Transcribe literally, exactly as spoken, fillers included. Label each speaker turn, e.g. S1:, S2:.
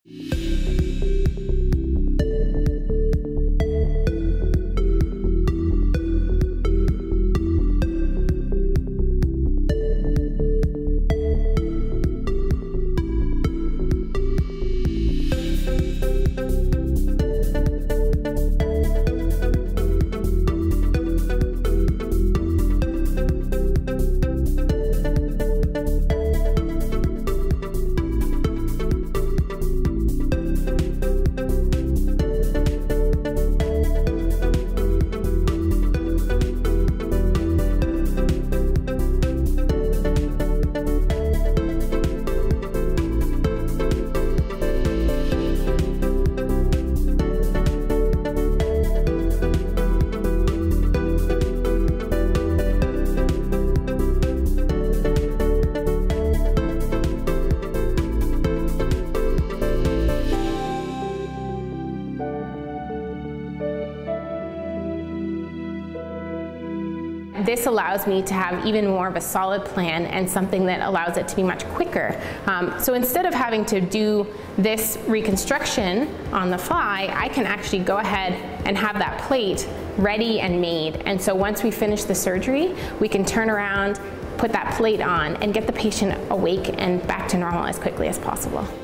S1: This allows me to have even more of a solid plan and something that allows it to be much quicker. Um, so instead of having to do this reconstruction on the fly, I can actually go ahead and have that plate ready and made. And so once we finish the surgery, we can turn around, put that plate on, and get the patient awake and back to normal as quickly as possible.